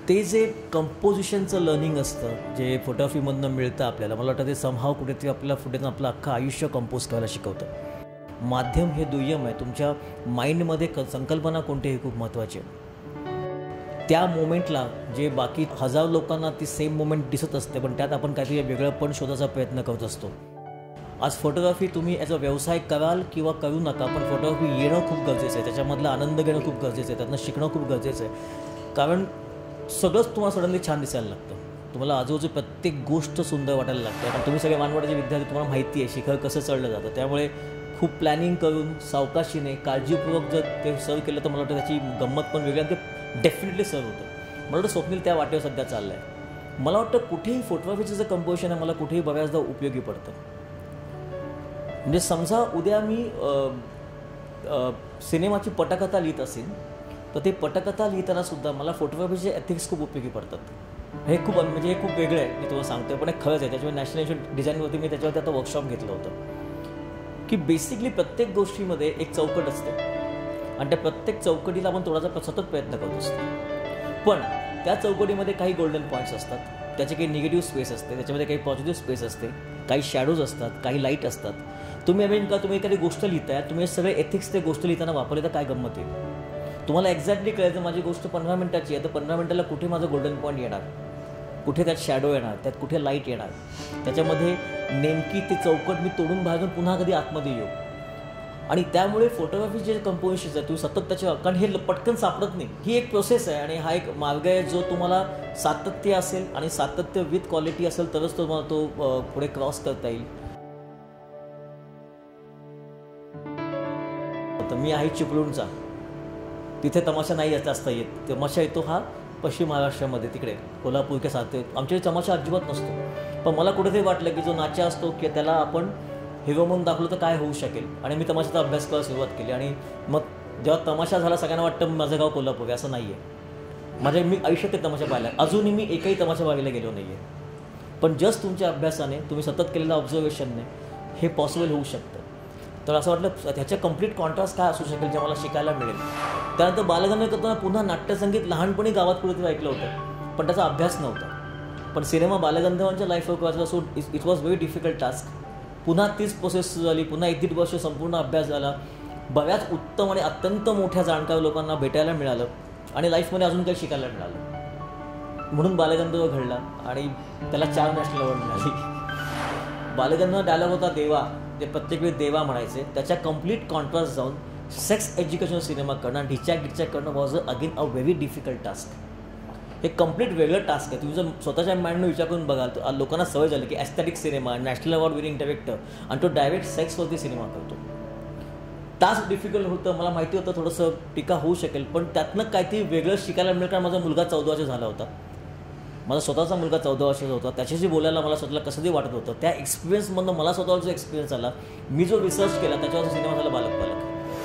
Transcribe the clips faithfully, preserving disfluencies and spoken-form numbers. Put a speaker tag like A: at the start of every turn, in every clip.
A: ते जे कंपोजिशनचं लर्निंग असतं जे फोटोग्राफीमधनं मिळतं आपल्याला, मला वाटतं ते समहाव कुठेतरी आपल्याला पुढे आपलं अख्खं आयुष्य कंपोज करायला शिकवतं. माध्यम हे दुय्यम आहे, तुमच्या माइंडमध्ये क संकल्पना कोणती हे खूप महत्त्वाची आहे. त्या मोमेंटला जे बाकी हजार लोकांना ती सेम मोमेंट दिसत असते, पण त्यात आपण काहीतरी वेगळं पण शोधायचा प्रयत्न करत असतो. आज फोटोग्राफी तुम्ही ॲज अ व्यवसाय कराल किंवा करू नका, पण फोटोग्राफी येणं खूप गरजेचं आहे, त्याच्यामधला आनंद घेणं खूप गरजेचं आहे, त्यातनं शिकणं खूप गरजेचं आहे. कारण सगळंच तुम्हाला सडनली छान दिसायला लागतं, तुम्हाला आजूबाजू प्रत्येक गोष्ट सुंदर वाटायला लागते. कारण तुम्ही सगळे मानवाड्याचे विद्यार्थी, तुम्हाला माहिती आहे शिखर कसं चढलं जातं. त्यामुळे खूप प्लॅनिंग करून सावकाशीने काळजीपूर्वक जर ते सर्व केलं तर मला वाटतं त्याची गंमत पण वेगळी, ते डेफिनेटली सर्व होतं. मला वाटतं स्वप्नील त्या वाटेवर सध्या चाललं आहे. मला वाटतं कुठेही फोटोग्राफीचं जे कंपोजिशन आहे मला कुठेही बऱ्याचदा उपयोगी पडतं. म्हणजे समजा उद्या मी सिनेमाची पटकथा लिहित असेल तर ते पटकथा लिहितानासुद्धा मला फोटोग्राफीचे एथिक्स खूप उपयोगी पडतात. हे खूप म्हणजे हे खूप वेगळं आहे, मी तुम्हाला सांगतो, पण हे खरंच आहे. त्याच्यामुळे नॅशनल इन्स्टिट्यूट डिझाईनवरती मी त्याच्यावरती आता वर्कशॉप घेतलं होतं की बेसिकली प्रत्येक गोष्टीमध्ये एक चौकट असते आणि त्या प्रत्येक चौकटीला आपण थोडासा सतत प्रयत्न करत असतो. पण त्या चौकटीमध्ये काही गोल्डन पॉईंट्स असतात, त्याचे काही निगेटिव्ह स्पेस असते, त्याच्यामध्ये काही पॉझिटिव्ह स्पेस असते, काही शॅडोज असतात, काही लाईट असतात. तुम्ही अमेन का तुम्ही एखादी गोष्ट लिहिताय, तुम्ही सगळे एथिक्स ते गोष्ट लिहिताना वापरले तर काय गंमत येईल. तुम्हाला एक्झॅक्टली कळायचं माझी गोष्ट पंधरा मिनिटाची आहे तर पंधरा मिनिटाला कुठे माझं गोल्डन पॉईंट येणार, कुठे त्यात शॅडो येणार, त्यात कुठे लाईट येणार, त्याच्यामध्ये नेमकी ती चौकट मी तोडून बाहेरून पुन्हा कधी आतमध्ये येऊ. आणि त्यामुळे फोटोग्राफी जे कंपोजिशन आहे तुम्ही सतत त्याच्यावर, कारण हे पटकन सापडत नाही, ही एक प्रोसेस आहे आणि हा एक मार्ग आहे जो तुम्हाला सातत्य असेल आणि सातत्य विथ क्वालिटी असेल तरच तुम्हाला तो पुढे क्रॉस करता येईल. तर मी आहे चिपळूणचा, तिथे तमाशा नाही जास्त येत. तमाशा येतो हा पश्चिम महाराष्ट्रामध्ये, तिकडे कोल्हापूर के साथ आमच्याकडे तमाशा अजिबात नसतो. पण मला कुठेतरी वाटलं की जो नाचा असतो की त्याला आपण हिरो म्हणून दाखवलं तर काय होऊ शकेल, आणि मी तमाशाचा अभ्यास करायला सुरुवात केली. आणि मग जेव्हा तमाशा झाला सगळ्यांना वाटतं माझं गाव कोल्हापूर आहे, असं नाही आहे. माझ्या मी आयुष्यात ते तमाशा पाहिला, अजूनही मी एकही तमाशा बघायला गेलो नाही आहे. पण जस्ट तुमच्या अभ्यासाने, तुम्ही सतत केलेल्या ऑब्झर्वेशनने हे पॉसिबल होऊ शकतं. तर असं वाटलं ह्याच्या कंप्लीट कॉन्ट्रास्ट काय असू शकेल जे मला शिकायला मिळेल. त्यानंतर बालगंधर्व करताना पुन्हा नाट्यसंगीत लहानपणी गावात कुठेतरी ऐकलं होतं, पण त्याचा अभ्यास नव्हता. पण सिनेमा बालगंधर्वांच्या लाईफवर वाचला, so it was very difficult task. पुन्हा तीच प्रोसेस झाली, पुन्हा एक दीड वर्ष संपूर्ण अभ्यास झाला, बऱ्याच उत्तम आणि अत्यंत मोठ्या जाणकार लोकांना भेटायला मिळालं आणि लाईफमध्ये अजून काही शिकायला मिळालं. म्हणून बालगंधर्व घडला आणि त्याला चार नॅशनल अवॉर्ड मिळाली. बालगंधर्व डायलॉग होता देवा, ते प्रत्येक वेळी देवा म्हणायचे. त्याच्या कंप्लीट कॉन्ट्रास्ट जाऊन सेक्स एज्युकेशन सिनेमा करणं आणि ढिच्या गिच्च्या करणं was again a very difficult task. हे कंप्लीट वेगळं टास्क आहे. तुम्ही जर स्वतःच्या माइंडनं विचार करून बघाल तर लोकांना सवय झाली की aesthetic cinema, national award winning director, आणि तो डायरेक्ट सेक्सवरती सिनेमा करतो. टास्क डिफिकल्ट होतं, मला माहिती होतं थोडंसं टीका होऊ शकेल, पण त्यातनं काहीतरी वेगळं शिकायला मिळेल. कारण माझा मुलगा चौदा वर्ष झाला होता, माझा स्वतःचा मुलगा चौदा वर्षाचा होता, त्याच्याशी बोलायला मला स्वतःला कसं तरी वाटत होतं. त्या एक्सपिरियन्समधनं मला स्वतःला जो एक्सपिरियन्स आला, मी जो रिसर्च केला त्याच्यावर सिनेमा झाला बालक बालक.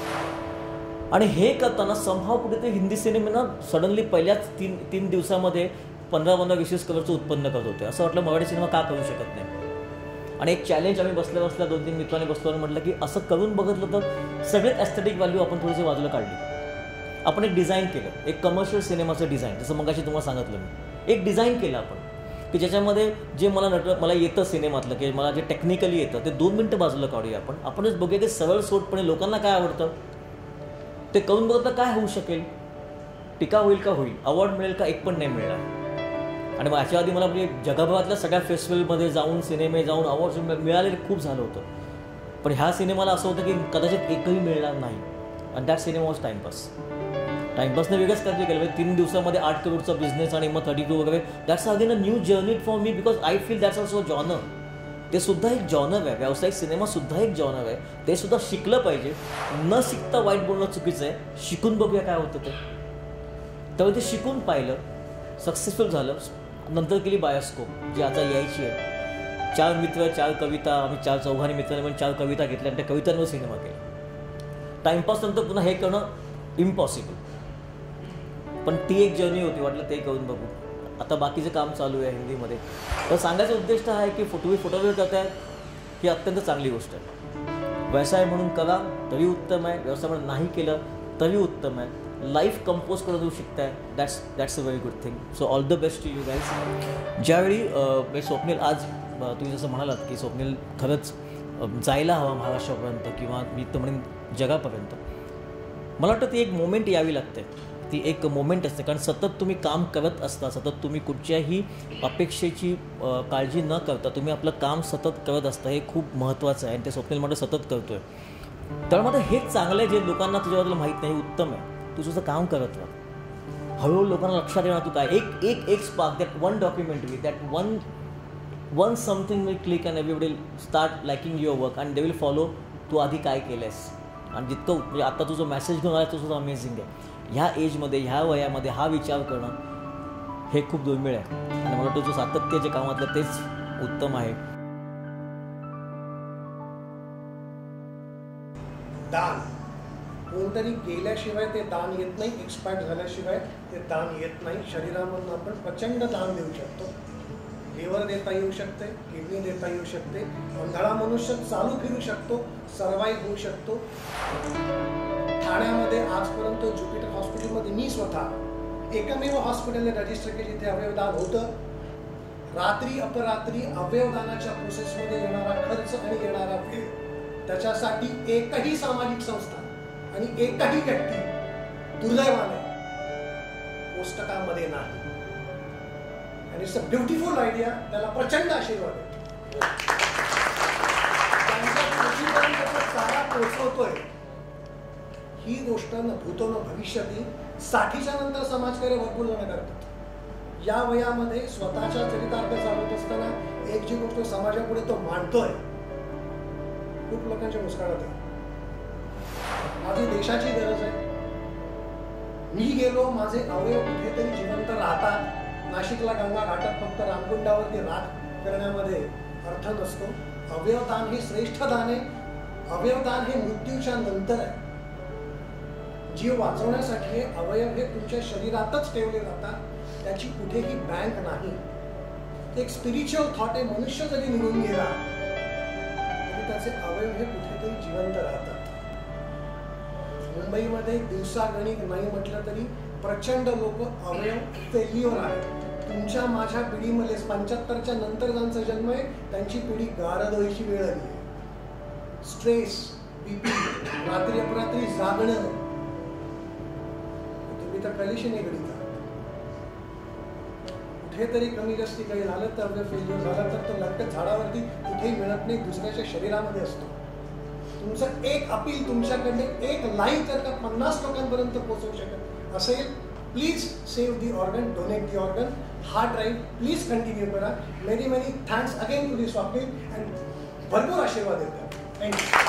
A: आणि हे करताना समहाव कुठेतरी हिंदी सिनेमेनं सडनली पहिल्याच तीन तीन दिवसामध्ये पंधरा पंधरा वीस वीस करोडचं उत्पन्न करत होते. असं वाटलं मराठी सिनेमा का करू शकत नाही. आणि एक चॅलेंज आम्ही बसल्या बसल्या दोन तीन मित्रांनी बसलो आणि म्हटलं की असं करून बघितलं तर सगळेच ॲस्थेटिक व्हॅल्यू आपण थोडीशी बाजूला काढली. आपण एक डिझाईन केलं, एक कमर्शियल सिनेमाचं डिझाईन, जसं मगाशी तुम्हाला सांगितलं मी, एक डिझाईन केलं आपण की ज्याच्यामध्ये जे मला नट मला येतं सिनेमातलं, की मला जे टेक्निकली येतं ते दोन मिनटं बाजूला काढूया आपण. आपणच बघूया की सरळ सोटपणे लोकांना काय आवडतं ते करून बघितलं काय होऊ शकेल, टीका होईल का होईल, अवॉर्ड मिळेल का, एक पण नाही मिळणार. आणि मग याच्या आधी मला म्हणजे जगभरातल्या सगळ्या फेस्टिवलमध्ये जाऊन सिनेमे जाऊन अवॉर्ड्स मिळालेले खूप झालं होतं. पण ह्या सिनेमाला असं होतं की कदाचित एकही मिळणार नाही. आणि दॅट सिनेमा वॉज टाइमपास. टाइमपासने वेगळंच काहीतरी केलं, म्हणजे तीन दिवसामध्ये आठ करोडचा बिझनेस आणि मग थर्टी टू वगैरे. That's again a new journey for me, because I feel that's also genre. ते सुद्धा एक जॉनर आहे, व्यावसायिक सिनेमा सुद्धा एक जॉनर आहे, ते सुद्धा शिकलं पाहिजे. न शिकता वाईट बोलणं चुकीचं आहे, शिकून बघूया काय होतं ते. त्यामुळे ते शिकून पाहिलं, सक्सेसफुल झालं. नंतर केली बायोस्कोप जी आता यायची आहे. चार मित्र, चार कविता, आम्ही चार चौघांनी मित्रांनी पण चार कविता घेतल्या आणि त्या कवितांवर सिनेमा केला. टाइमपास नंतर पुन्हा हे करणं इम्पॉसिबल, पण ती एक जर्नी होती. वाटलं ते करून बघू. आता बाकीचं काम चालू आहे हिंदीमध्ये. तर सांगायचं उद्देश आहे की फोटो फोटोग्राफी करतायत ही अत्यंत चांगली गोष्ट आहे. व्यवसाय म्हणून करा तरी उत्तम आहे, व्यवसाय म्हणून नाही केलं तरी उत्तम आहे. लाईफ कंपोज करून देऊ शिकताय. That's that's a very good thing. So all the best to you guys. ज्यावेळी म्हणजे स्वप्नील आज तुम्ही जसं म्हणालात की स्वप्नील खरंच जायला हवा महाराष्ट्रापर्यंत किंवा मी तर म्हणेन जगापर्यंत, मला वाटतं ती एक मोमेंट यावी लागते. ती एक मोमेंट असते, कारण सतत तुम्ही काम करत असता, सतत तुम्ही कुठच्याही अपेक्षेची काळजी न करता तुम्ही आपलं काम सतत करत असता. हे खूप महत्त्वाचं आहे आणि ते स्वप्नील मध्ये सतत करतोय. तर मात्र हेच चांगलं आहे जे लोकांना तुझ्याबद्दल माहीत नाही. उत्तम आहे, तू तुझं काम करत राहा. हळूहळू लोकांना लक्षात येणार तू काय. एक एक एक spark, that one documentary, that one one something will click and everybody start liking your work and they will follow तू आधी काय केलं आहेस. आणि जितकं म्हणजे आता तुझं मेसेज घेऊन आला तो सुद्धा अमेझिंग आहे. ह्या एजमध्ये ह्या वयामध्ये हा विचार करणं हे खूप दुर्मिळ आहे आणि मला वाटतं जो सातत्य जे कामातलं तेच उत्तम आहे.
B: दान कोणतरी गेल्याशिवाय ते दान येत नाही, एक्सपायर झाल्याशिवाय ते दान येत नाही. शरीरामधून आपण प्रचंड दान देऊ शकतो. लिव्हर देता येऊ शकते, किडनी देता येऊ शकते, अंधळा मनुष्य चालू फिरू शकतो, सर्वाईव्ह होऊ शकतो. ठाण्यामध्ये आजपर्यंत ज्युपिटर हॉस्पिटलमध्ये मी स्वतः एकमेव हॉस्पिटल रजिस्टर केले जिथे अवयवदान होतं. रात्री अपरात्री अवयवदानाच्या प्रोसेसमध्ये येणारा खर्च आणि येणारा वेळ त्याच्यासाठी एकही सामाजिक संस्था आणि एकही व्यक्ती दुर्दैवाने पुस्तकामध्ये नाही. आणि इट्स अ ब्युटिफुल आयडिया. त्याला प्रचंड आशीर्वाद आहे. त्यांच्या पृथ्वीपर्यंत सारा पोचवतोय ही गोष्ट न भूतो न भविष्यती. साठीच्या नंतर समाजकार्य भरपूर जण करतात. या वयामध्ये स्वतःच्या चरितार्थ चालवत असताना एक जी गोष्ट समाजापुढे तो मांडतोय खूप लोकांच्या मुस्काळात आहे. माझी देशाची गरज आहे. मी गेलो, माझे अवयव कुठेतरी जिवंत राहतात. नाशिकला गंगा घाटात फक्त रामकुंडावरती राख करण्यामध्ये अर्थ नसतो. अवयवदान हे श्रेष्ठ दान आहे. अवयवदान हे मृत्यूच्या नंतर आहे. जीव वाचवण्यासाठी अवयव हे तुमच्या शरीरातच ठेवले जातात. त्याची कुठेही बँक नाही. एक स्पिरिच्युअल थॉट आहे. मनुष्य जरी निघून गेला तरी त्याचे अवयव हे कुठेतरी जिवंत राहतात. मुंबईमध्ये दिवसागणिक नाही म्हटलं तरी प्रचंड लोक अवयव फेल्युअर आहेत. तुमच्या माझ्या पिढीमध्ये पंच्याहत्तरच्या नंतर ज्यांचा जन्म आहे त्यांची पिढी गारदोळीची वेळ आली आहे. स्ट्रेस, बीपी, रात्री अपरात्री जागणं, तुम्ही तर कलेशी निगडीत आहात. कुठेतरी कमी जास्ती काही झालं तर अवयव फेल्युअर झाला तर तो लटकत झाडावरती कुठेही मिळत नाही, दुसऱ्याच्या शरीरामध्ये असतो. तुमचं एक अपील, तुमच्याकडे एक लाईन जर का पन्नास लोकांपर्यंत पोहोचवू शकत असेल, please save the organ, donate the organ. हा ड्राईव्ह प्लीज कंटिन्यू करा. Many many thanks again to the Swapnil and भरपूर आशीर्वाद देतात. थँक्यू.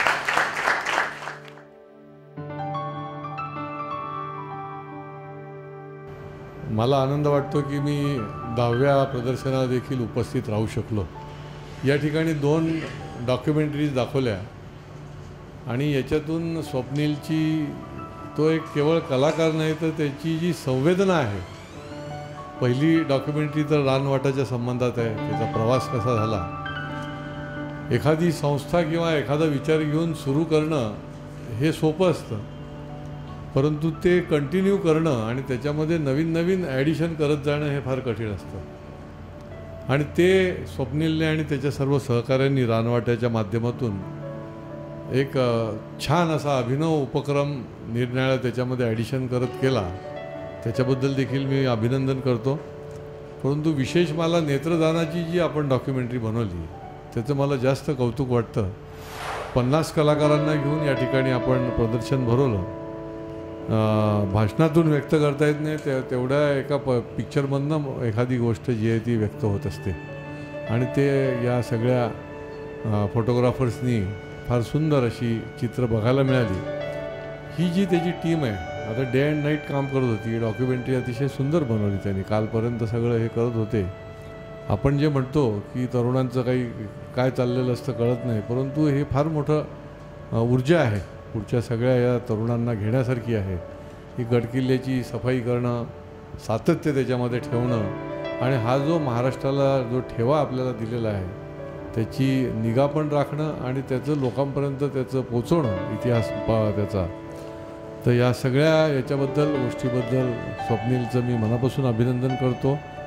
C: मला आनंद वाटतो की मी दहाव्या प्रदर्शनाला देखील उपस्थित राहू शकलो. या ठिकाणी दोन डॉक्युमेंटरीज दाखवल्या आणि याच्यातून स्वप्नीलची, तो एक केवळ कलाकार नाही तर त्याची जी संवेदना आहे. पहिली डॉक्युमेंटरी तर रानवाटाच्या संबंधात आहे. त्याचा प्रवास कसा झाला. एखादी संस्था किंवा एखादा विचार घेऊन सुरू करणं हे सोपं असतं, परंतु ते कंटिन्यू करणं आणि त्याच्यामध्ये नवीन नवीन ॲडिशन करत जाणं हे फार कठीण असतं. आणि ते स्वप्नीलने आणि त्याच्या सर्व सहकाऱ्यांनी रानवाट्याच्या माध्यमातून एक छान असा अभिनव उपक्रम निरनिराळ्या त्याच्यामध्ये ॲडिशन करत केला. त्याच्याबद्दल देखील मी अभिनंदन करतो. परंतु विशेष मला नेत्रदानाची जी आपण डॉक्युमेंटरी बनवली त्याचं मला जास्त कौतुक वाटतं. पन्नास कलाकारांना घेऊन या ठिकाणी आपण प्रदर्शन भरवलं. भाषणातून व्यक्त करता येत नाही ते तेवढ्या एका प पिक्चरमधनं एखादी गोष्ट जी आहे ती व्यक्त होत असते. आणि ते या सगळ्या फोटोग्राफर्सनी फार सुंदर अशी चित्र बघायला मिळाली. ही जी त्याची टीम आहे आता डे अँड नाईट काम करत होती. डॉक्युमेंटरी अतिशय सुंदर बनवली त्यांनी. कालपर्यंत सगळं हे करत होते. आपण जे म्हणतो की तरुणांचं काही काय चाललेलं असतं कळत नाही, परंतु हे फार मोठं ऊर्जा आहे पुढच्या सगळ्या या तरुणांना घेण्यासारखी आहे. ही गडकिल्ल्याची सफाई करणं, सातत्य त्याच्यामध्ये ठेवणं आणि हा जो महाराष्ट्राला जो ठेवा आपल्याला दिलेला आहे त्याची निगा पण राखणं आणि त्याचं लोकांपर्यंत त्याचं पोचवणं इतिहास त्याचा तर या सगळ्या याच्याबद्दल गोष्टीबद्दल स्वप्नीलचं मी मनापासून अभिनंदन करतो.